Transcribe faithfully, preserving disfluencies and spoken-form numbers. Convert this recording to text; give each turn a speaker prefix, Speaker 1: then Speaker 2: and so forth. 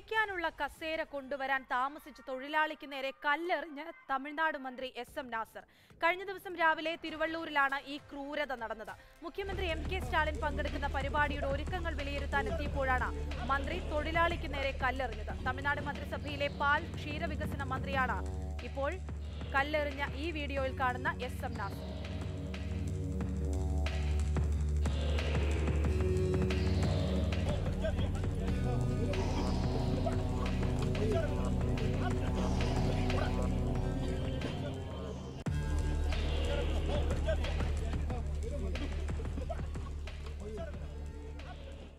Speaker 1: ഇരിക്കാനുള്ള കസേര കൊണ്ടുവരാൻ താമസിച്ച തൊഴിലാളിക്ക് നേരെ കല്ലെറിഞ്ഞ് തമിഴ്നാട് മന്ത്രി എസ് എം നാസർ. കഴിഞ്ഞ ദിവസം രാവിലെ തിരുവള്ളൂരിലാണ് ഈ ക്രൂരത നടന്നത്. മുഖ്യമന്ത്രി എം കെ സ്റ്റാലിൻ പങ്കെടുക്കുന്ന പരിപാടിയുടെ ഒരുക്കങ്ങൾ വിലയിരുത്താൻ എത്തിയപ്പോഴാണ് മന്ത്രി തൊഴിലാളിക്ക് നേരെ കല്ലെറിഞ്ഞത്. തമിഴ്നാട് മന്ത്രിസഭയിലെ പാൽ ക്ഷീരവികസന മന്ത്രിയാണ് ഇപ്പോൾ കല്ലെറിഞ്ഞ ഈ വീഡിയോയിൽ കാണുന്ന S M Nasar.
Speaker 2: Thank you.